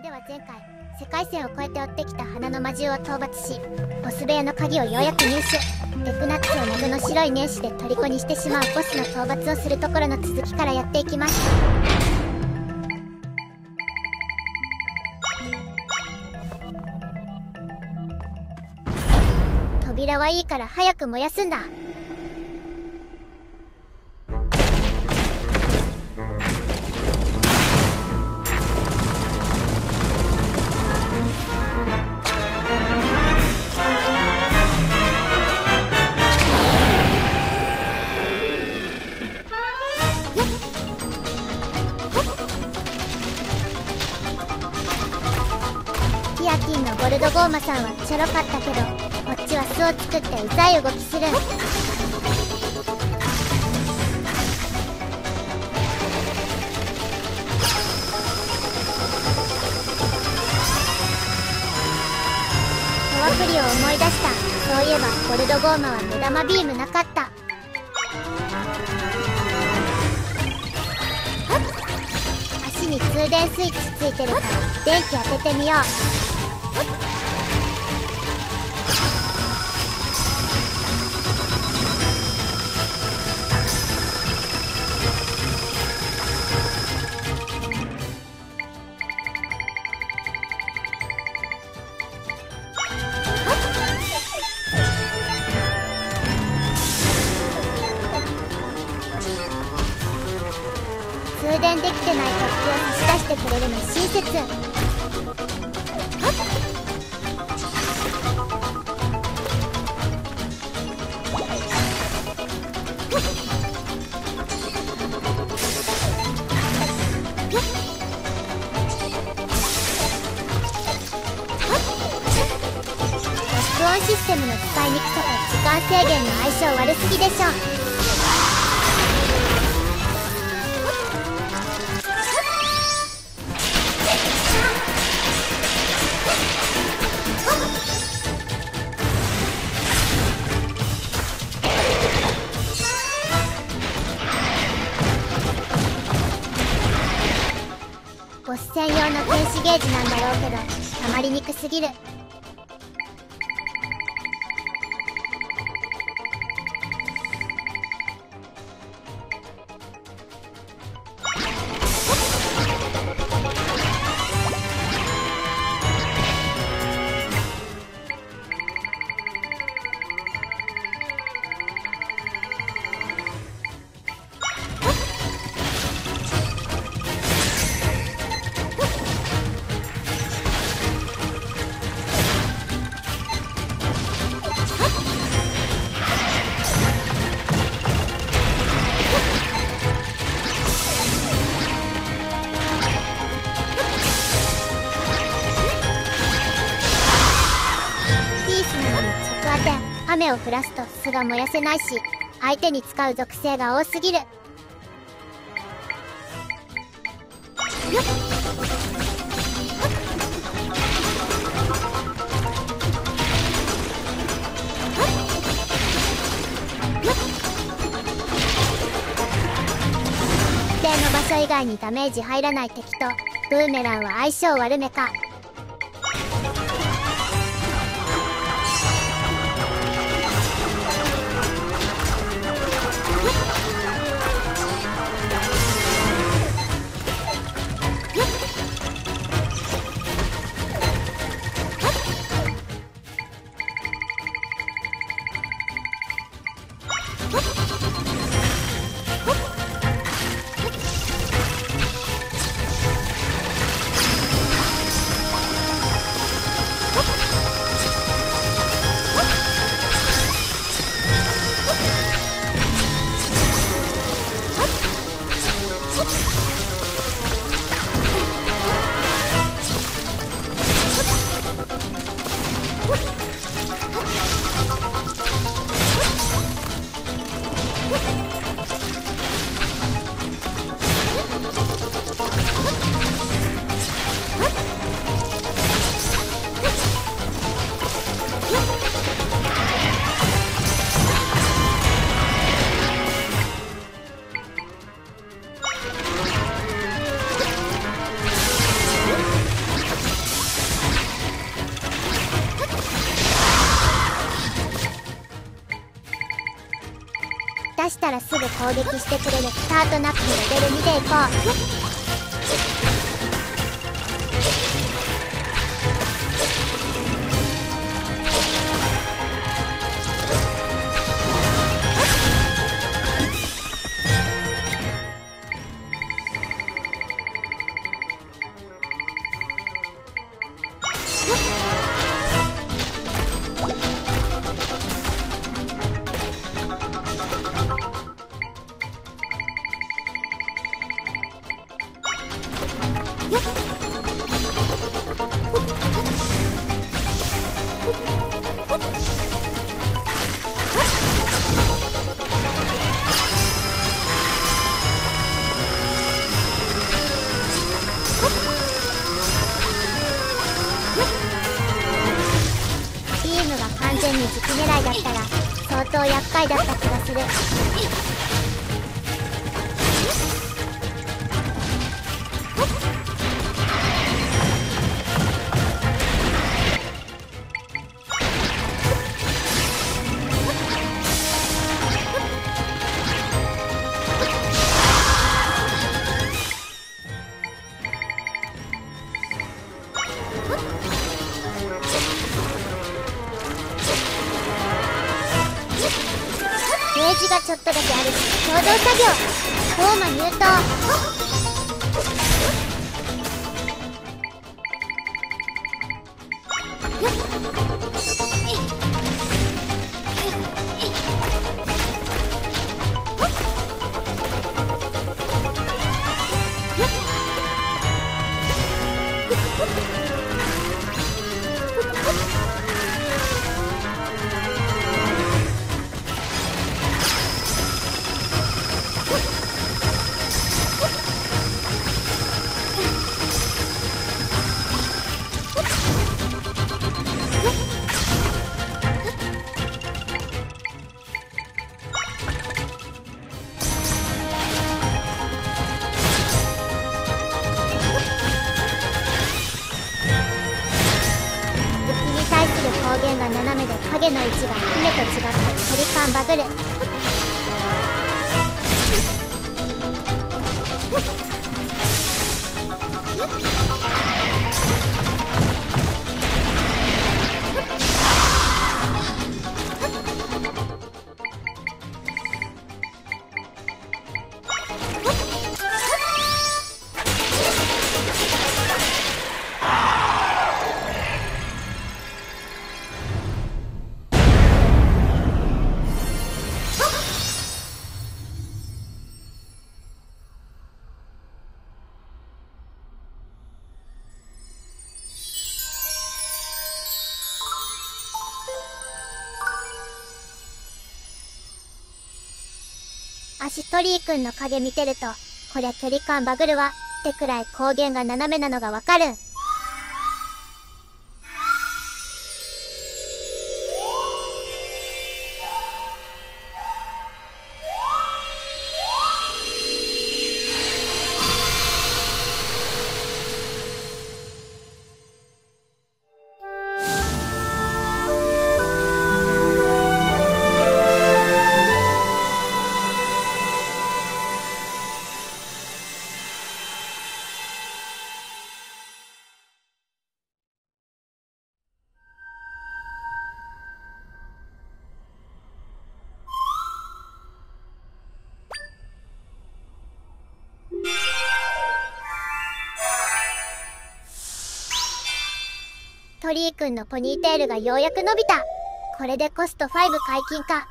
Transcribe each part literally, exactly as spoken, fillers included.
では前回世界線を越えて追ってきた花の魔獣を討伐し、ボス部屋の鍵をようやく入手。デクナッツを謎の白い年始で虜にしてしまうボスの討伐をするところの続きからやっていきます。扉はいいから早く燃やすんだ。ティアキンのゴルドゴーマさんはちょろかったけど、こっちは巣を作ってうざい動きする。アプリを思い出した。そういえばゴルドゴーマは目玉ビームなかった。足に通電スイッチついてるから電気当ててみよう。通電できてない突起を差し出してくれるの親切。録音システムの使いにくさと時間制限の相性悪すぎでしょ。ボス専用の天使ゲージなんだろうけど、たまりにくすぎる。雨を降らすと巣が燃やせないし、相手に使う属性が多すぎる。一定の場所以外にダメージ入らない敵とブーメランは相性悪めか。 たらすぐ攻撃してくれるスタートナップレベルにでいこう。完全に時期狙いだったら相当厄介だった気がする。ゲージがちょっとだけあるし共同作業フォーマ入刀。光源が斜めで影の位置が姫と違って距離感バグる。アシトリー君の影見てると、こりゃ距離感バグるわってくらい光源が斜めなのがわかるん。鳥居くんのポニーテールがようやく伸びた。これでコストファイブ解禁か。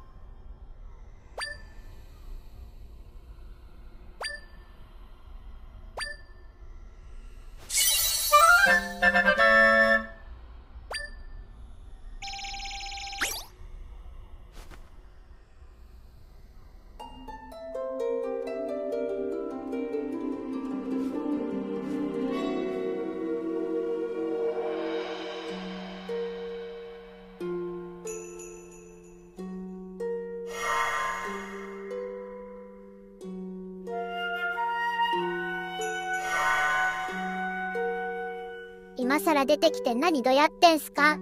今さら出てきて何どやってんすか？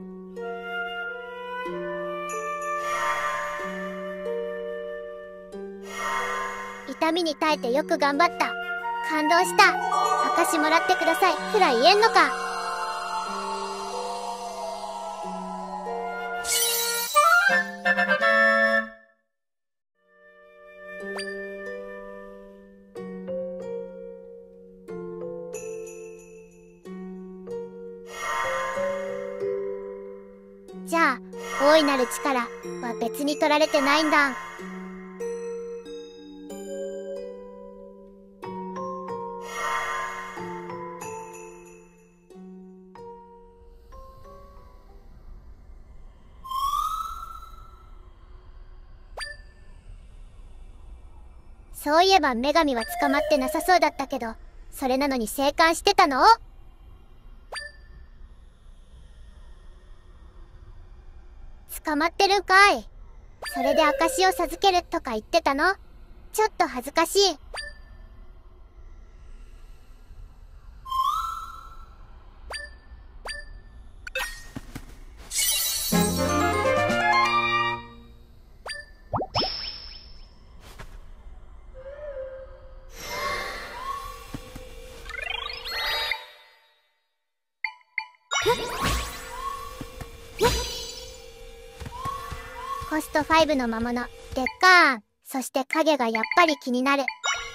痛みに耐えてよく頑張った。感動した。証もらってくださいくらい言えんのか。じゃあ大いなる力は別に取られてないんだ。そういえば女神は捕まってなさそうだったけど、それなのに生還してたの？捕まってるんかい。それで証を授けるとか言ってたの？ちょっと恥ずかしい。コストごの魔物、デッカーン。そして影がやっぱり気になる。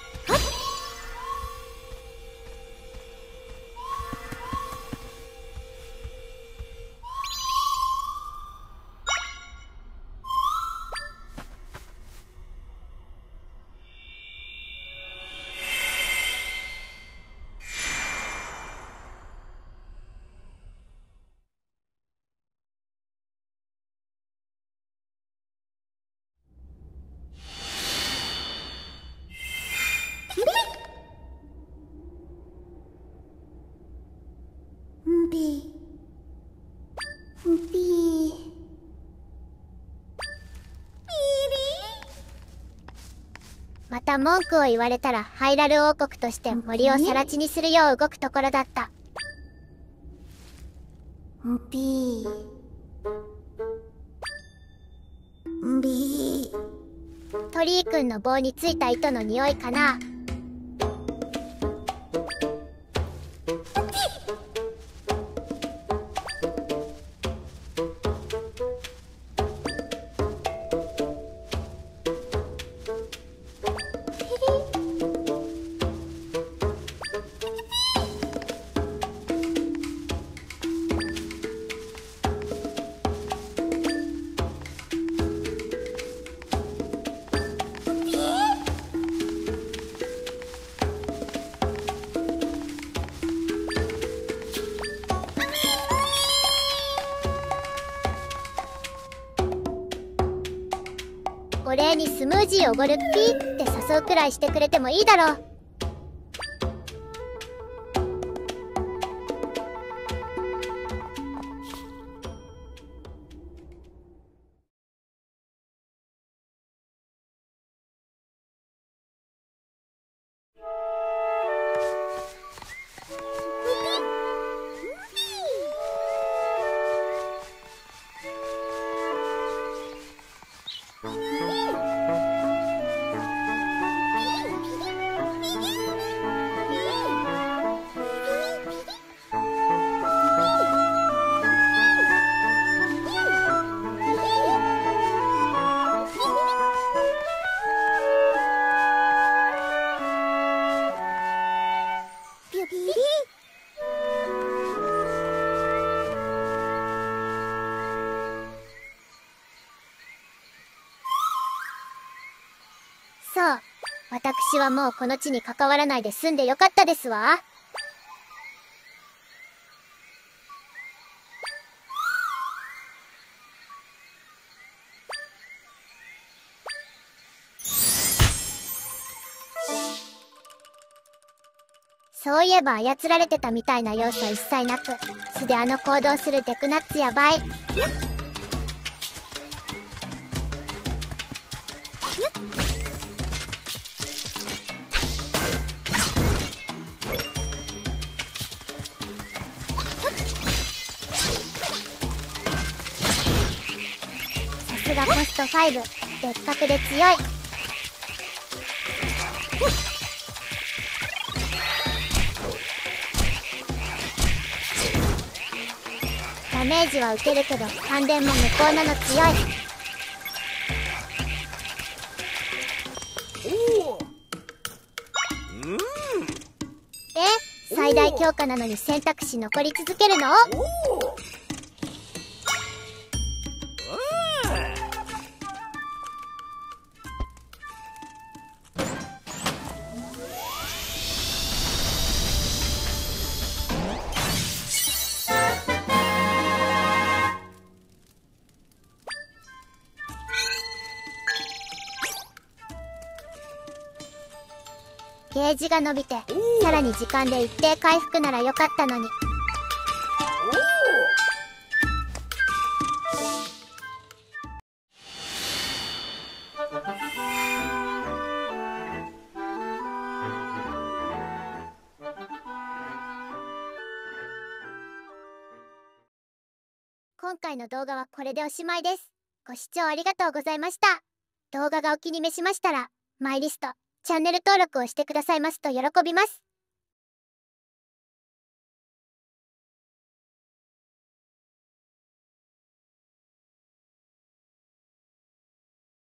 んぴんぴまた文句を言われたらハイラル王国として森を更地にするよう動くところだった。んぴんび鳥居くんの棒についた糸の匂いかな。お礼にスムージーおごるピーって誘うくらいしてくれてもいいだろう。そう、私はもうこの地に関わらないで済んでよかったですわ。そういえば操られてたみたいな要素一切なく、素であの行動するデクナッツやばい。さすがコストご、別格で強い。 ダメージは受けるけど感電も無効なの強い。え、最大強化なのに選択肢残り続けるの？ゲージが伸びてさらに時間で一定回復ならよかったのに。今回の動画はこれでおしまいです。ご視聴ありがとうございました。動画がお気に召しましたらマイリストチャンネル登録をしてくださいますと喜びます。